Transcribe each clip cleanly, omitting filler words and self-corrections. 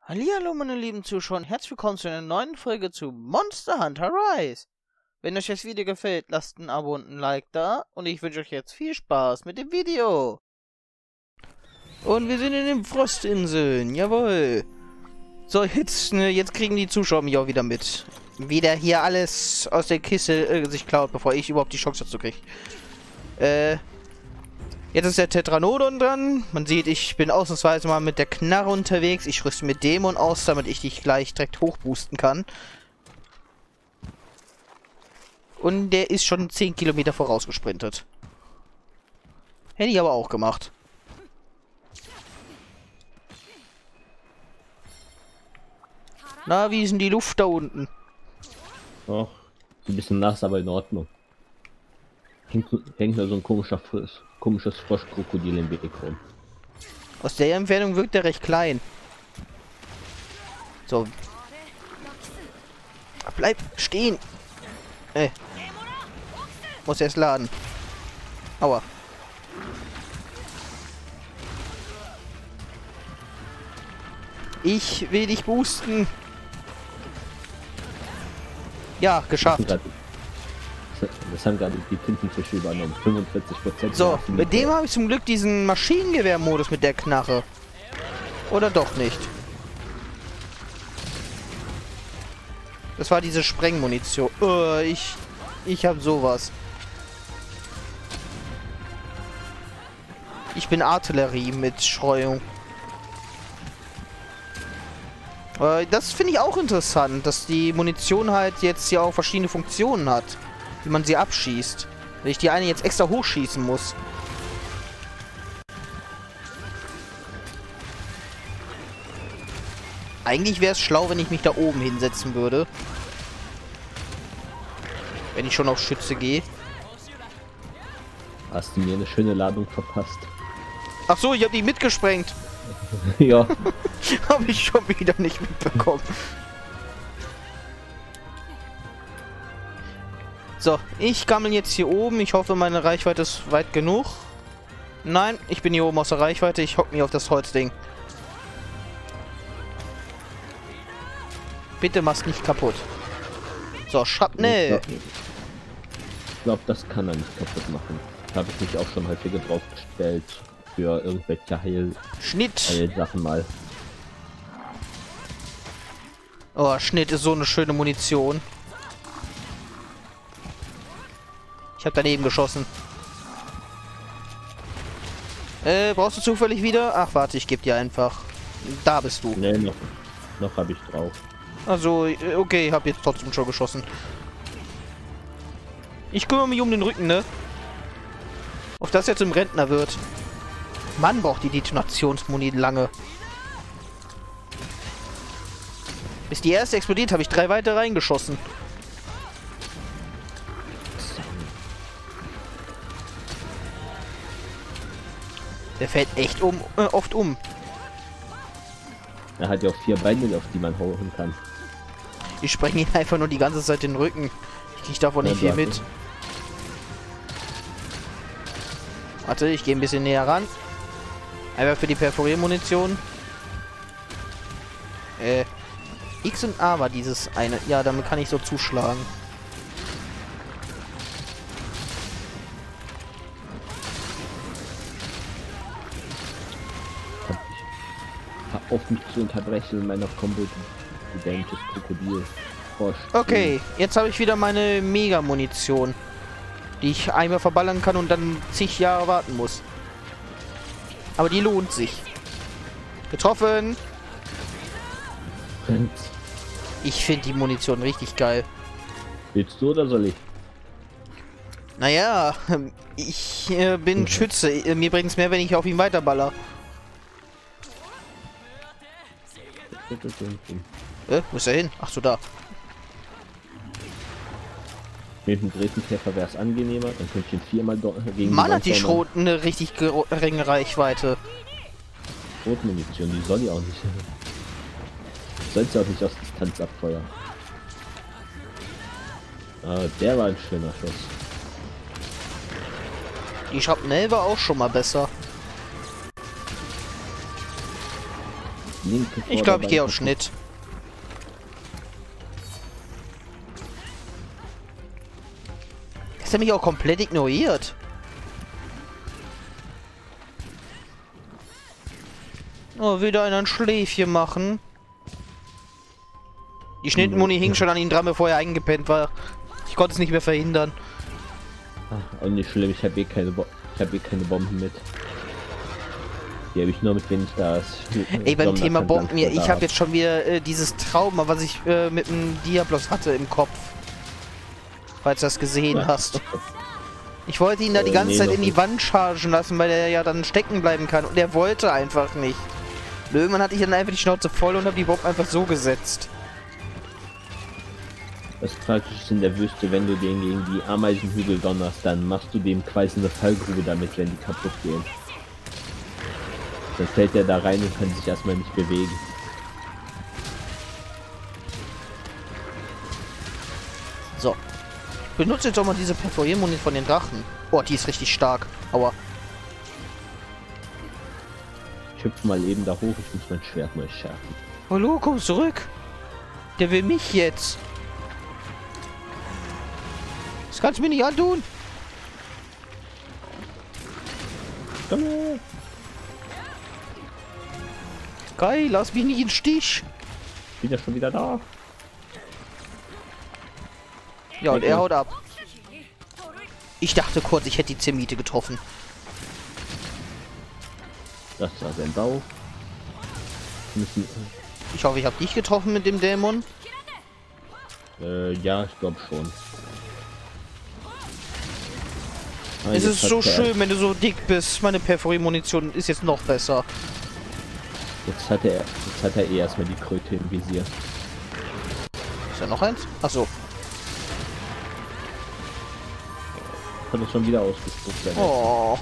Hallihallo meine lieben Zuschauer und herzlich willkommen zu einer neuen Folge zu Monster Hunter Rise. Wenn euch das Video gefällt, lasst ein Abo und ein Like da und ich wünsche euch jetzt viel Spaß mit dem Video. Und wir sind in den Frostinseln, jawohl. So, jetzt kriegen die Zuschauer mich auch wieder mit. Wieder hier alles aus der Kiste sich klaut, bevor ich überhaupt die Chance dazu kriege. Jetzt ist der Tetranodon dran. Man sieht, ich bin ausnahmsweise mal mit der Knarre unterwegs. Ich rüste mit Dämon aus, damit ich dich gleich direkt hochboosten kann. Und der ist schon 10 Kilometer vorausgesprintet. Hätte ich aber auch gemacht. Na, wie ist denn die Luft da unten? Ach, ein bisschen nass, aber in Ordnung. Hängt da so ein komisches Froschkrokodil im Weg rum. Aus der Entfernung wirkt er recht klein. So. Bleib stehen. Muss erst laden. Aua. Ich will dich boosten. Ja, geschafft. Das haben gerade die Tintenfische übernommen. 45%. So, mit dem habe ich zum Glück diesen Maschinengewehr-Modus mit der Knarre. Oder doch nicht? Das war diese Sprengmunition. Ich habe sowas. Ich bin Artillerie mit Streuung. Das finde ich auch interessant, dass die Munition halt jetzt ja auch verschiedene Funktionen hat, wie man sie abschießt. Wenn ich die eine jetzt extra hochschießen muss. Eigentlich wäre es schlau, wenn ich mich da oben hinsetzen würde. Wenn ich schon auf Schütze gehe. Hast du mir eine schöne Ladung verpasst? Ach so, ich habe die mitgesprengt. Ja. Habe ich schon wieder nicht mitbekommen. So, ich gammel jetzt hier oben. Ich hoffe, meine Reichweite ist weit genug. Nein, ich bin hier oben aus der Reichweite. Ich hock mich auf das Holzding. Bitte mach's nicht kaputt. So, Schrapnell. Ich glaube, das kann er nicht kaputt machen. Da habe ich mich auch schon häufiger drauf gestellt. Für irgendwelche Heilsachen mal. Oh, Schnitt ist so eine schöne Munition. Ich habe daneben geschossen. Brauchst du zufällig wieder? Ach, warte, ich gebe dir einfach. Da bist du. Nee, noch habe ich drauf. Also, okay, habe jetzt trotzdem schon geschossen. Ich kümmere mich um den Rücken, ne? Auf das jetzt im Rentner wird. Mann, braucht die Detonationsmuni lange. Bis die erste explodiert, habe ich 3 weitere reingeschossen. Der fällt echt oft um. Er hat ja auch 4 Beine, auf die man hauen kann. Ich spreng ihn einfach nur die ganze Zeit den Rücken. Ich krieg davon nicht viel mit. Warte, ich gehe ein bisschen näher ran. Einfach für die Perforiermunition. X und A war dieses eine. Ja, damit kann ich so zuschlagen. Auf mich zu unterbrechen in meiner Combo. Dämliches Krokodil. Okay, jetzt habe ich wieder meine Mega-Munition. Die ich einmal verballern kann und dann zig Jahre warten muss. Aber die lohnt sich. Getroffen! Ich finde die Munition richtig geil. Willst du oder soll ich? Naja, ich bin Schütze. Mir bringt es mehr, wenn ich auf ihn weiterballer. Wo ist er hin? Ach so, da. Mit dem Dresdenkäfer wäre es angenehmer, dann könnte ich ihn 4-mal gegen Mann, hat die Schrot eine richtig geringe Reichweite. Schrotmunition, die soll ja auch nicht. Sollst du auch nicht aus Distanz abfeuern. Ah, der war ein schöner Schuss. Die Schrapnell war auch schon mal besser. Ich glaube, ich gehe auf Schnitt. Ist er mich auch komplett ignoriert? Oh, wieder ein Schläfchen machen. Die Schnittmuni hing schon an ihn dran, bevor er eingepennt war. Ich konnte es nicht mehr verhindern. Ach, und nicht schlimm, ich habe keine Bomben mit. Die habe ich nur mit, wenn ich das... Ey, beim Thema Bomben, ich habe jetzt schon wieder dieses Trauma, was ich mit dem Diablos hatte im Kopf. Falls du das gesehen hast. Ich wollte ihn da die ganze Zeit in die Wand chargen lassen, weil er ja dann stecken bleiben kann. Und er wollte einfach nicht. Und irgendwann hatte ich dann einfach die Schnauze voll und habe die Bomben einfach so gesetzt. Das Praktische ist in der Wüste, wenn du den gegen die Ameisenhügel donnerst, dann machst du dem quasi eine Fallgrube damit, wenn die kaputt gehen. Dann fällt er da rein und kann sich erstmal nicht bewegen. So. Ich benutze jetzt auch mal diese Perforiermuni von den Drachen. Oh, die ist richtig stark. Aua. Ich hüpfe mal eben da hoch, ich muss mein Schwert mal schärfen. Hallo, komm zurück. Der will mich jetzt. Das kannst du mir nicht antun. Geil, lass mich nicht in den Stich. Bin ja schon wieder da. Ja, und er haut ab. Ich dachte kurz, ich hätte die Zermite getroffen. Das war sein Bau. Ich hoffe, ich habe dich getroffen mit dem Dämon. Ja, ich glaube schon. Es ist so schön, wenn du so dick bist. Meine Perforiermunition ist jetzt noch besser. Jetzt hat er eh erstmal die Kröte im Visier. Ist da noch eins? Achso. Hat er schon wieder ausgespuckt. Oh.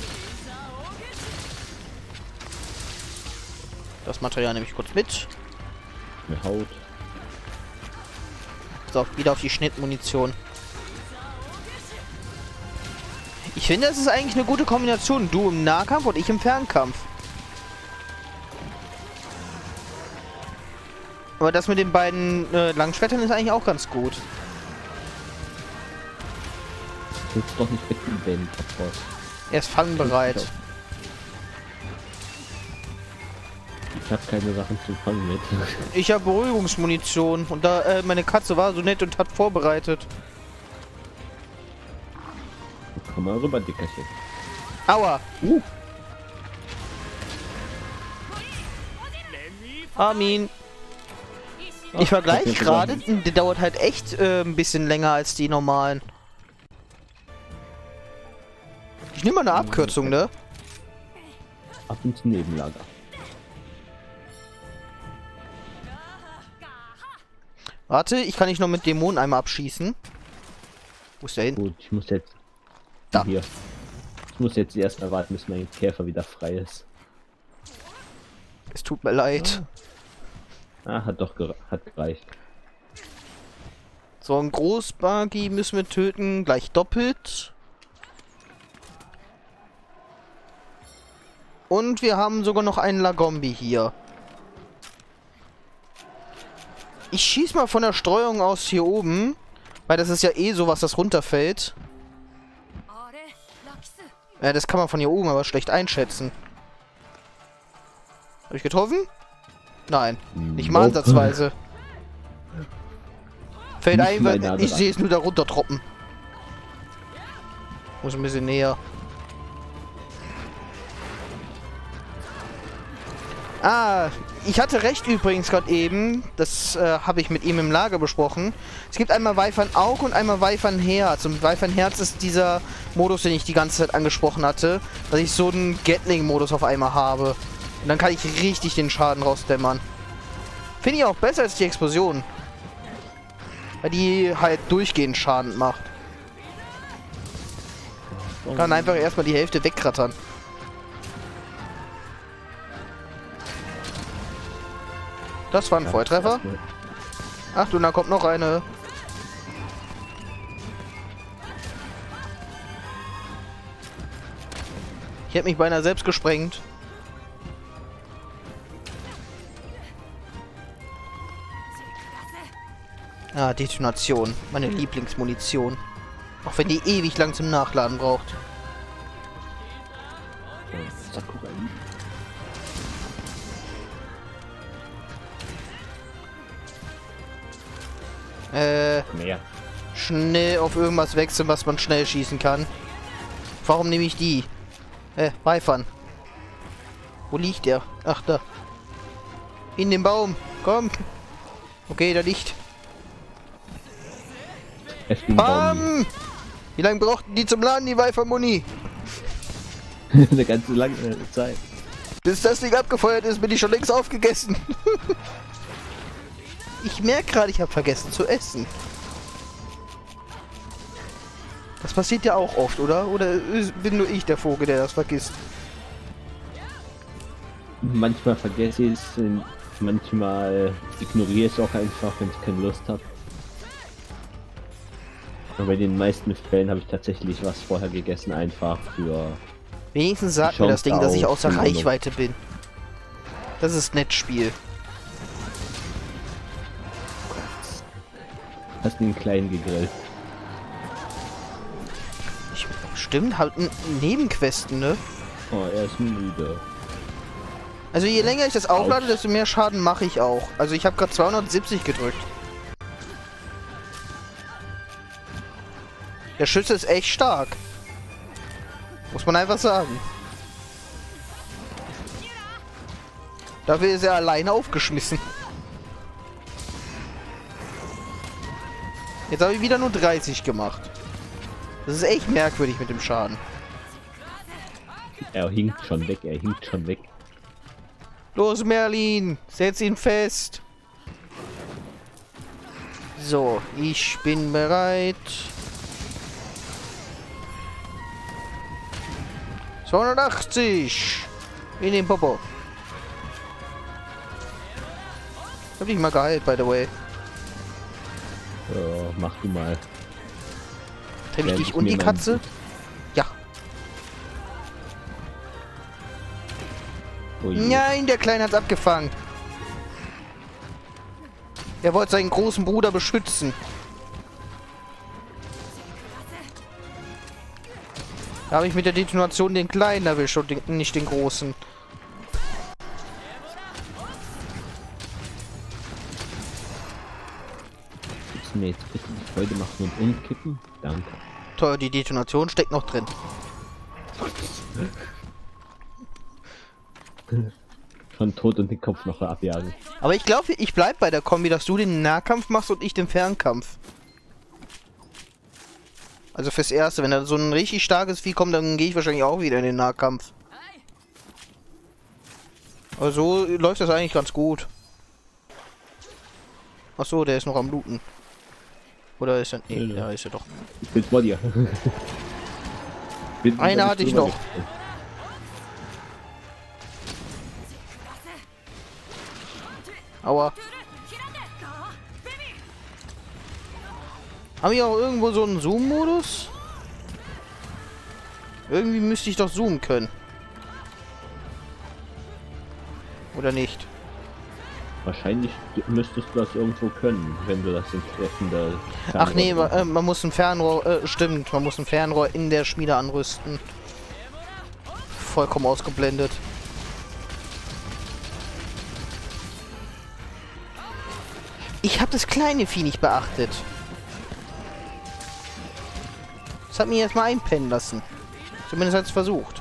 Das Material nehme ich kurz mit. Eine Haut. So, wieder auf die Schnittmunition. Ich finde, das ist eigentlich eine gute Kombination. Du im Nahkampf und ich im Fernkampf. Aber das mit den beiden Langschwertern ist eigentlich auch ganz gut. Du willst doch nicht wegnehmen, Boss. Er ist fangbereit. Ich habe keine Sachen zu fangen mit. Ich habe Beruhigungsmunition und da meine Katze war so nett und hat vorbereitet. Komm mal rüber, Dickerchen. Aua! Armin! Ich vergleiche gerade, der dauert halt echt ein bisschen länger als die normalen. Ich nehme mal eine Abkürzung, ne? Ab ins Nebenlager. Warte, ich kann dich noch mit Dämonen einmal abschießen. Wo ist der hin? Gut, ich muss jetzt... Da. Hier. Ich muss jetzt erst mal warten, bis mein Käfer wieder frei ist. Es tut mir leid. Hat gereicht. So, ein Großbuggy müssen wir töten, gleich doppelt. Und wir haben sogar noch einen Lagombi hier. Ich schieß mal von der Streuung aus hier oben, weil das ist ja eh sowas, das runterfällt. Ja, das kann man von hier oben aber schlecht einschätzen. Habe ich getroffen? Nein, nicht mal ansatzweise. Fällt ein, weil ich sehe es nur da runter troppen. Muss ein bisschen näher. Ah, ich hatte recht übrigens gerade eben. Das habe ich mit ihm im Lager besprochen. Es gibt einmal Weifern-Aug und einmal Weifern-Herz. Und Weifern-Herz ist dieser Modus, den ich die ganze Zeit angesprochen hatte. Dass ich so einen Gatling-Modus auf einmal habe. Und dann kann ich richtig den Schaden rausdämmern. Finde ich auch besser als die Explosion. Weil die halt durchgehend Schaden macht. Kann einfach erstmal die Hälfte wegkrattern. Das war ein Volltreffer. Ach du, da kommt noch eine. Ich hätte mich beinahe selbst gesprengt. Ah, Detonation. Meine Lieblingsmunition. Auch wenn die ewig lang zum Nachladen braucht. Sakurai. Mehr. Schnell auf irgendwas wechseln, was man schnell schießen kann. Warum nehme ich die? Beifern. Wo liegt der? Ach, da. In dem Baum. Komm. Okay, da liegt. Bam! Wie lange brauchten die zum Laden, die Wi-Fi-Muni? Eine ganze lange Zeit. Bis das Ding abgefeuert ist, bin ich schon längst aufgegessen. Ich merke gerade, ich habe vergessen zu essen. Das passiert ja auch oft, oder? Oder bin nur ich der Vogel, der das vergisst? Manchmal vergesse ich es, manchmal ignoriere ich es auch einfach, wenn ich keine Lust habe. Aber in den meisten Fällen habe ich tatsächlich was vorher gegessen, einfach für... Wenigstens sagt mir das Ding, dass ich außer Reichweite bin. Das ist nett, Spiel. Hast den Kleinen gegrillt. Stimmt, halt Nebenquesten, ne? Oh, er ist müde. Also je länger ich das auflade, desto mehr Schaden mache ich auch. Also ich habe gerade 270 gedrückt. Der Schütze ist echt stark. Muss man einfach sagen. Dafür ist er alleine aufgeschmissen. Jetzt habe ich wieder nur 30 gemacht. Das ist echt merkwürdig mit dem Schaden. Er hinkt schon weg, er hinkt schon weg. Los, Merlin! Setz ihn fest! So, ich bin bereit. 280! In den Popo. Hab dich mal geheilt, by the way. Ja, mach du mal. Trenne ich dich und die Katze? Ja. Oh Nein, der Kleine hat's abgefangen. Er wollte seinen großen Bruder beschützen. Da habe ich mit der Detonation den Kleinen erwischt und nicht den Großen. Willst du mir jetzt richtig Freude machen und umkippen? Danke. Toll, die Detonation steckt noch drin. Schon tot und den Kopf noch abjagen. Aber ich glaube, ich bleib bei der Kombi, dass du den Nahkampf machst und ich den Fernkampf. Also fürs Erste, wenn da so ein richtig starkes Vieh kommt, dann gehe ich wahrscheinlich auch wieder in den Nahkampf. Aber so läuft das eigentlich ganz gut. Ach so, der ist noch am Looten. Oder ist er... Nee, ja, ist er doch. Ich bin vor dir. Einer hatte ich noch. Aua. Haben wir auch irgendwo so einen Zoom-Modus? Irgendwie müsste ich doch zoomen können. Oder nicht? Wahrscheinlich müsstest du das irgendwo können, wenn du das entsprechende... Ach nee, man muss ein Fernrohr... stimmt, man muss ein Fernrohr in der Schmiede anrüsten. Vollkommen ausgeblendet. Ich habe das kleine Vieh nicht beachtet. Das hat mich erstmal einpennen lassen. Zumindest hat es versucht.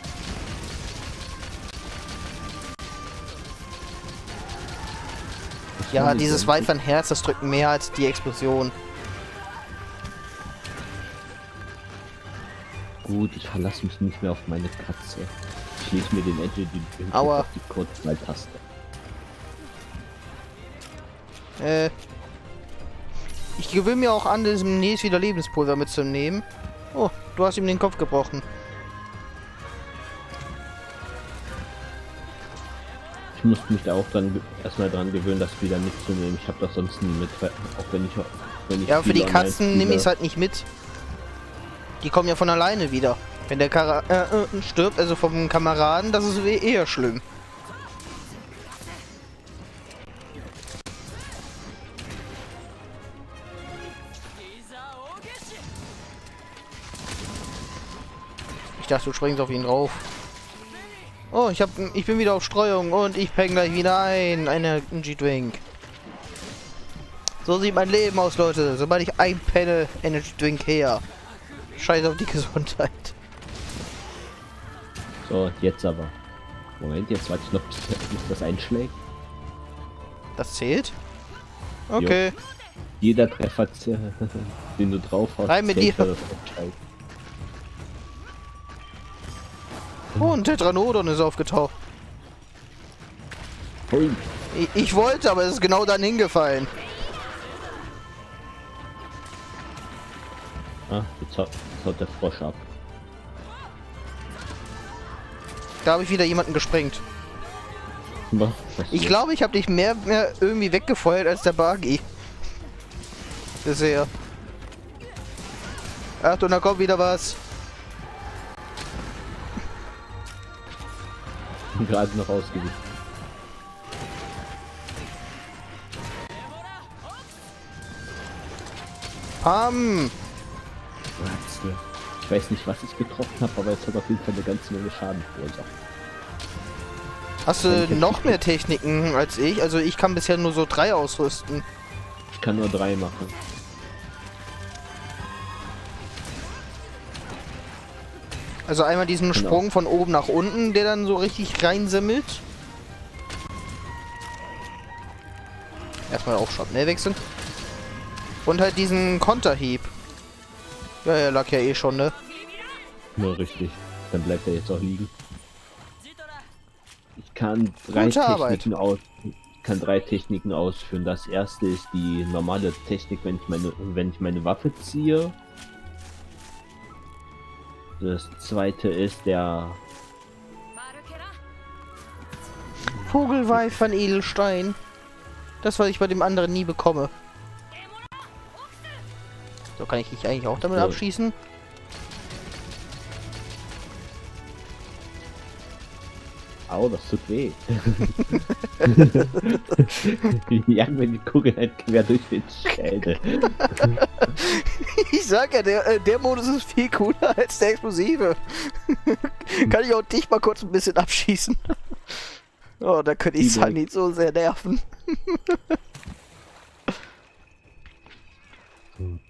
Ja, dieses Weifernherz, das drückt mehr als die Explosion. Gut, ich verlasse mich nicht mehr auf meine Katze. Ich lege mir den Edge Aua. auf die Kurzwahltaste. Ich gewöhne mir auch an, diesem Nes wieder Lebenspulver mitzunehmen. Oh, du hast ihm den Kopf gebrochen. Ich musste mich da auch dann erstmal dran gewöhnen, das wieder mitzunehmen. Ich habe das sonst nie mit, auch wenn ich ja, für die Katzen nehme ich es halt nicht mit. Die kommen ja von alleine wieder. Wenn der stirbt, also vom Kameraden, das ist eher schlimm. Ich dachte, du springst auf ihn drauf. Oh, ich bin wieder auf Streuung und ich peng gleich wieder ein. Eine Energy Drink. So sieht mein Leben aus, Leute. Sobald ich einpenne, Energy Drink her. Scheiß auf die Gesundheit. So, jetzt aber. Moment, jetzt warte ich noch, bis das einschlägt. Das zählt? Okay. Jo. Jeder Treffer, den du drauf hast, rein mit dir. Oh, ein Tetranodon ist aufgetaucht. Hui. Ich wollte, aber es ist genau dann hingefallen. Ah, jetzt haut der Frosch ab. Da habe ich wieder jemanden gesprengt. Ich glaube, ich habe dich mehr irgendwie weggefeuert als der Buggy. Bisher. Achtung, da kommt wieder was. Gerade noch ausgewichen. Pam! Ich weiß nicht, was ich getroffen habe, aber es hat auf jeden Fall eine ganze Menge Schaden verursacht. Hast du noch mehr Techniken als ich? Also ich kann bisher nur so 3 ausrüsten. Ich kann nur 3 machen. Also einmal diesen Sprung von oben nach unten, der dann so richtig reinsimmelt. Erstmal auch schnell wechseln. Und halt diesen Konterhieb. Ja, er lag ja eh schon, ne? Nur richtig. Dann bleibt er jetzt auch liegen. Ich kann 3 Techniken ausführen. Das erste ist die normale Technik, wenn ich meine Waffe ziehe. Das zweite ist der Vogelweif von Edelstein. Das, was ich bei dem anderen nie bekomme. So, kann ich dich eigentlich auch damit abschießen? Au, das tut weh. Ja, wenn die Kugel halt quer durch den Schädel. Ich sag ja, der Modus ist viel cooler als der explosive. Kann ich auch dich mal kurz ein bisschen abschießen? Oh, da könnte ich Sunny so sehr nerven.